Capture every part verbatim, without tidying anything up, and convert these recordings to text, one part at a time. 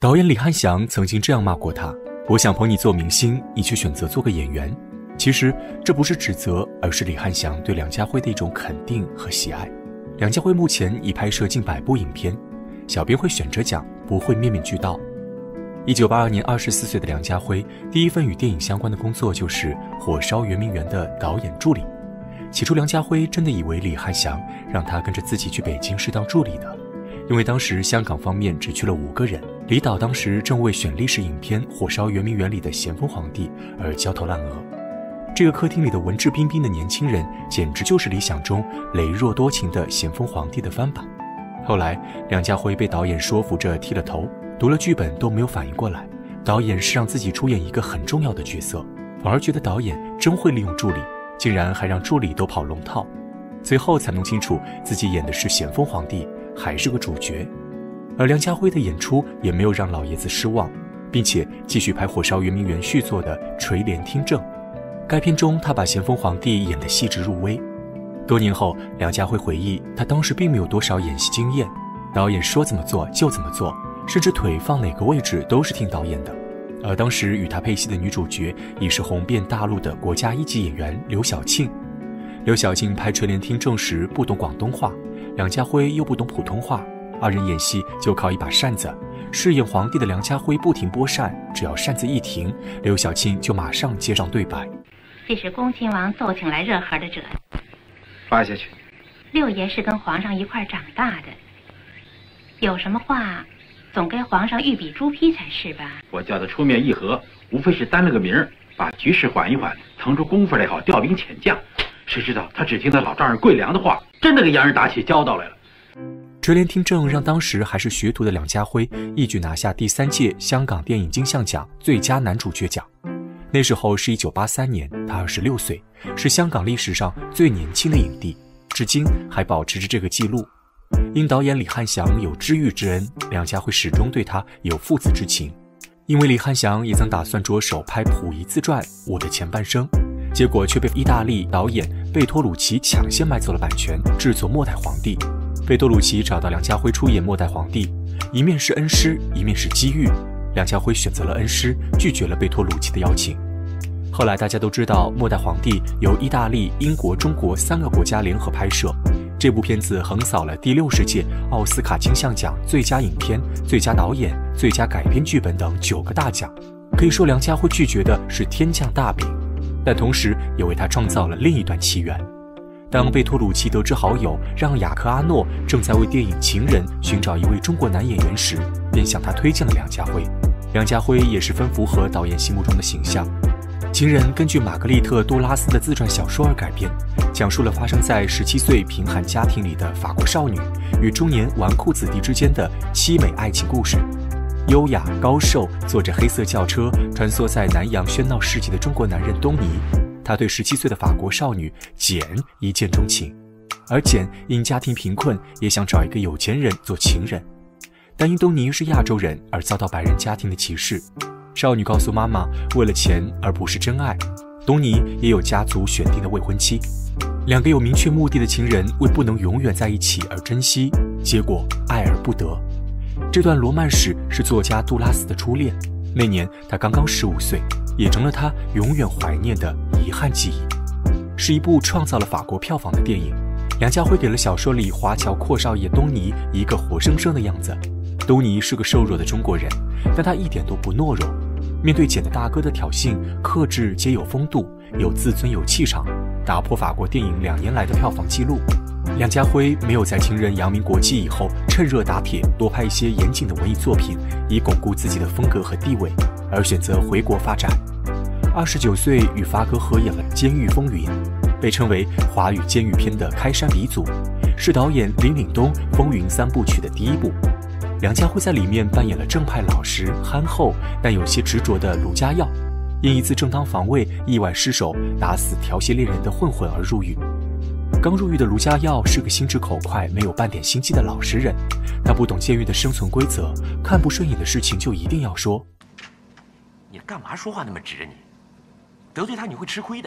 导演李翰祥曾经这样骂过他：我想捧你做明星，你却选择做个演员。其实这不是指责，而是李翰祥对梁家辉的一种肯定和喜爱。梁家辉目前已拍摄近百部影片，小编会选着讲，不会面面俱到。一九八二年，二十四岁的梁家辉第一份与电影相关的工作就是《火烧圆明园》的导演助理。起初梁家辉真的以为李翰祥让他跟着自己去北京是当助理的，因为当时香港方面只去了五个人，李导当时正为选历史影片《火烧圆明园》里的咸丰皇帝而焦头烂额。这个客厅里的文质彬彬的年轻人，简直就是理想中羸弱多情的咸丰皇帝的翻版。后来梁家辉被导演说服着剃了头，读了剧本都没有反应过来，导演是让自己出演一个很重要的角色，反而觉得导演真会利用助理，竟然还让助理都跑龙套。随后才弄清楚自己演的是咸丰皇帝，还是个主角。而梁家辉的演出也没有让老爷子失望，并且继续拍《火烧圆明园》续作的《垂帘听政》。该片中他把咸丰皇帝演得细致入微。多年后，梁家辉回忆，他当时并没有多少演戏经验，导演说怎么做就怎么做，甚至腿放哪个位置都是听导演的。而当时与他配戏的女主角已是红遍大陆的国家一级演员刘晓庆。刘晓庆拍《垂帘听政》时不懂广东话，梁家辉又不懂普通话，二人演戏就靠一把扇子。饰演皇帝的梁家辉不停拨扇，只要扇子一停，刘晓庆就马上接上对白。 这是恭亲王奏请来热河的者， 发下去。 六爷是跟皇上一块长大的，有什么话总该皇上御笔朱批才是吧？ 我叫他出面议和，无非是担了个名儿，把局势缓一缓，腾出功夫来好调兵遣将。谁知道他只听他老丈人桂良的话，真的给洋人打起交道来了。 垂帘听政让当时还是学徒的梁家辉一举拿下第三届香港电影金像奖最佳男主角奖。那时候是一九八三年，他二十六岁，是香港历史上最年轻的影帝，至今还保持着这个记录。因导演李翰祥有知遇之恩，梁家辉始终对他有父子之情。因为李翰祥也曾打算着手拍溥仪自传《我的前半生》，结果却被意大利导演贝托鲁奇抢先买走了版权，制作《末代皇帝》。贝托鲁奇找到梁家辉出演《末代皇帝》，一面是恩师，一面是机遇。梁家辉选择了恩师，拒绝了贝托鲁奇的邀请。后来大家都知道，《末代皇帝》由意大利、英国、中国三个国家联合拍摄。这部片子横扫了第六十届奥斯卡金像奖最佳影片、最佳导演、最佳改编剧本等九个大奖。可以说梁家辉拒绝的是天降大饼，但同时也为他创造了另一段奇缘。当贝托鲁奇得知好友让雅克阿诺正在为电影《情人》寻找一位中国男演员时，便向他推荐了梁家辉。梁家辉也十分符合导演心目中的形象。《情人》根据玛格丽特·杜拉斯的自传小说而改编，讲述了发生在十七岁贫寒家庭里的法国少女与中年纨绔子弟之间的凄美爱情故事。优雅高瘦，坐着黑色轿车穿梭在南洋喧闹市集的中国男人东尼，他对十七岁的法国少女简一见钟情，而简因家庭贫困，也想找一个有钱人做情人，但因东尼是亚洲人而遭到白人家庭的歧视。少女告诉妈妈，为了钱而不是真爱。东尼也有家族选定的未婚妻，两个有明确目的的情人为不能永远在一起而珍惜，结果爱而不得。这段罗曼史是作家杜拉斯的初恋，那年他刚刚十五岁，也成了他永远怀念的遗憾记忆。是一部创造了法国票房的电影，梁家辉给了小说里华侨阔少爷东尼一个活生生的样子。东尼是个瘦弱的中国人，但他一点都不懦弱，面对简的大哥的挑衅，克制皆有风度，有自尊有气场，打破法国电影两年来的票房纪录。梁家辉没有在《情人》扬名国际以后趁热打铁多拍一些严谨的文艺作品以巩固自己的风格和地位，而选择回国发展。二十九岁与发哥合演了《监狱风云》，被称为华语监狱片的开山鼻祖，是导演林岭东《风云三部曲》的第一部。梁家辉在里面扮演了正派老实憨厚但有些执着的卢家耀，因一次正当防卫意外失手打死调戏猎人的混混而入狱。刚入狱的卢家耀是个心直口快没有半点心机的老实人，他不懂监狱的生存规则，看不顺眼的事情就一定要说。 你干嘛说话那么直啊你？得罪他你会吃亏的，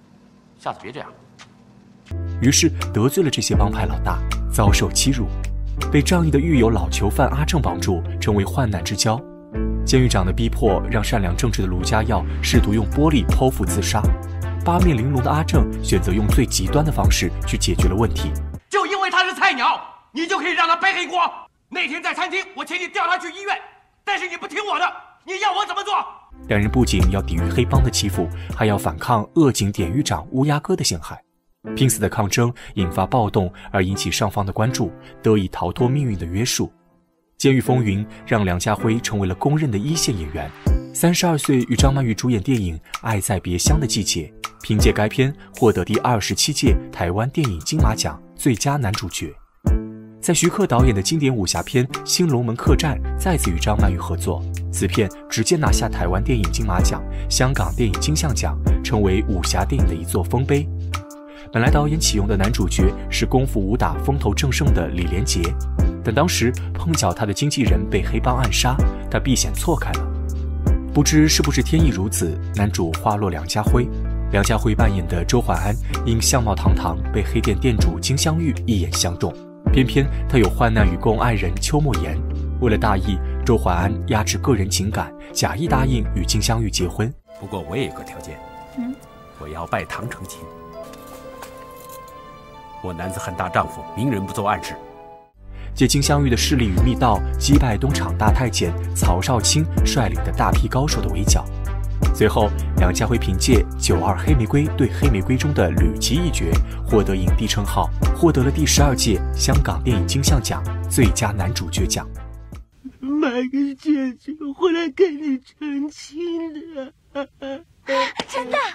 下次别这样。 于是得罪了这些帮派老大，遭受欺辱。 被仗义的狱友老囚犯阿正绑住，成为患难之交。监狱长的逼迫让善良正直的卢家耀试图用玻璃剖腹自杀。八面玲珑的阿正选择用最极端的方式去解决了问题。 就因为他是菜鸟，你就可以让他背黑锅？那天在餐厅，我请你调他去医院，但是你不听我的，你要我怎么做？ 两人不仅要抵御黑帮的欺负，还要反抗恶警典狱长乌鸦哥的陷害。拼死的抗争引发暴动，而引起上方的关注，得以逃脱命运的约束。监狱风云让梁家辉成为了公认的一线演员。三十二岁与张曼玉主演电影《爱在别乡的季节》，凭借该片获得第二十七届台湾电影金马奖最佳男主角。在徐克导演的经典武侠片《新龙门客栈》再次与张曼玉合作，此片直接拿下台湾电影金马奖、香港电影金像奖，成为武侠电影的一座丰碑。本来导演启用的男主角是功夫武打风头正盛的李连杰，但当时碰巧他的经纪人被黑帮暗杀，他避险错开了。不知是不是天意如此，男主花落梁家辉，梁家辉扮演的周焕安因相貌堂堂被黑店店主金镶玉一眼相中，偏偏他有患难与共爱人邱莫言。为了大义，周焕安压制个人情感，假意答应与金镶玉结婚。 不过我也有个条件， 嗯， 我要拜堂成亲。我男子汉大丈夫，明人不做暗事。 借金镶玉的势力与密道，击败东厂大太监曹少卿率领的大批高手的围剿。随后，梁家辉凭借《九二黑玫瑰对黑玫瑰》中的吕奇一角，获得影帝称号，获得了第十二届香港电影金像奖最佳男主角奖。 买个戒指回来给你成亲的， 真的。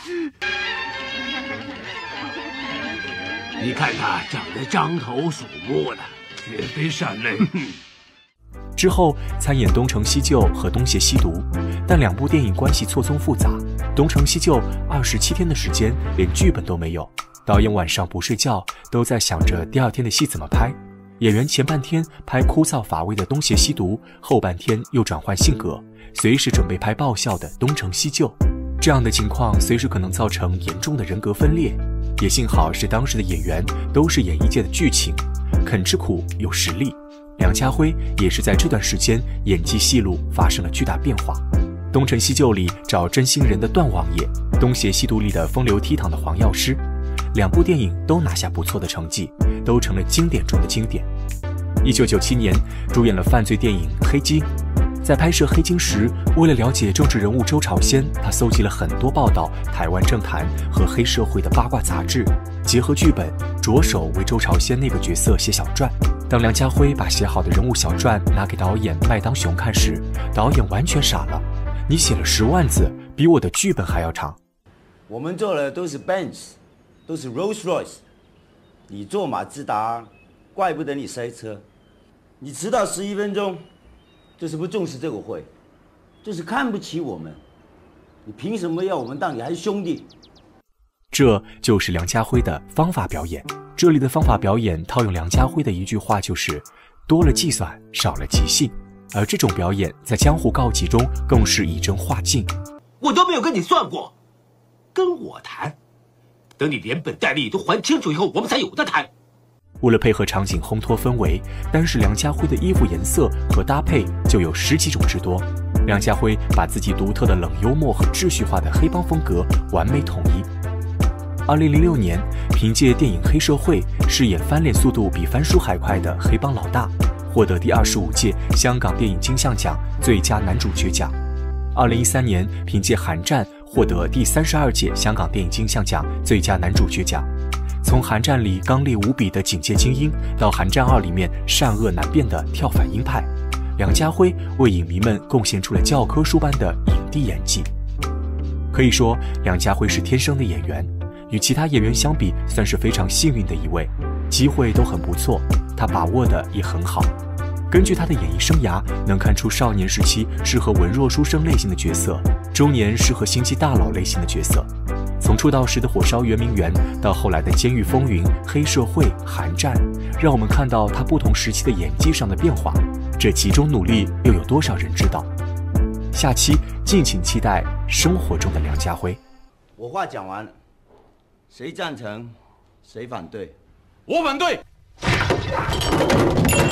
你看他长得獐头鼠目的，绝非善类。 之后参演《东成西就》和《东邪西毒》，但两部电影关系错综复杂。《东成西就》二十七天的时间连剧本都没有，导演晚上不睡觉，都在想着第二天的戏怎么拍。演员前半天拍枯燥乏味的《东邪西毒》，后半天又转换性格，随时准备拍爆笑的《东成西就》。这样的情况随时可能造成严重的人格分裂。也幸好是当时的演员都是演艺界的巨擎，肯吃苦有实力。梁家辉也是在这段时间演技戏路发生了巨大变化。《东成西就》里找真心人的段王爷，《东邪西毒》里的风流倜傥的黄药师，两部电影都拿下不错的成绩，都成了经典中的经典。一九九七年主演了犯罪电影《黑金》。在拍摄《黑金》时，为了了解政治人物周朝先，他搜集了很多报道台湾政坛和黑社会的八卦杂志，结合剧本，着手为周朝先那个角色写小传。当梁家辉把写好的人物小传拿给导演麦当雄看时，导演完全傻了：“你写了十万字，比我的剧本还要长。” 我们做的都是 Benz， 都是 Rolls Royce， 你坐马自达，怪不得你塞车。你迟到十一分钟。就是不重视这个会，就是看不起我们。你凭什么要我们当你还是兄弟？ 这就是梁家辉的方法表演。这里的方法表演套用梁家辉的一句话，就是多了计算，少了即兴。而这种表演在江湖告急中更是以真化境。 我都没有跟你算过，跟我谈，等你连本带利都还清楚以后，我们才有的谈。 为了配合场景烘托氛围，单是梁家辉的衣服颜色和搭配就有十几种之多。梁家辉把自己独特的冷幽默和秩序化的黑帮风格完美统一。二零零六年，凭借电影《黑社会》饰演翻脸速度比翻书还快的黑帮老大，获得第二十五届香港电影金像奖最佳男主角奖。二零一三年，凭借《寒战》获得第三十二届香港电影金像奖最佳男主角奖。从《寒战》里刚烈无比的警界精英，到《寒战二》里面善恶难辨的跳反鹰派，梁家辉为影迷们贡献出了教科书般的影帝演技。可以说，梁家辉是天生的演员，与其他演员相比，算是非常幸运的一位，机会都很不错，他把握的也很好。根据他的演艺生涯，能看出少年时期适合文弱书生类型的角色，中年适合心机大佬类型的角色。从出道时的火烧圆明园，到后来的监狱风云、黑社会、寒战，让我们看到他不同时期的演技上的变化。这其中努力又有多少人知道？下期敬请期待生活中的梁家辉。 我话讲完了，谁赞成，谁反对？ 我反对。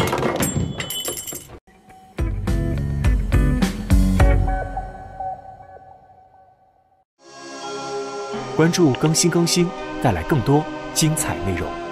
关注更新更新，带来更多精彩内容。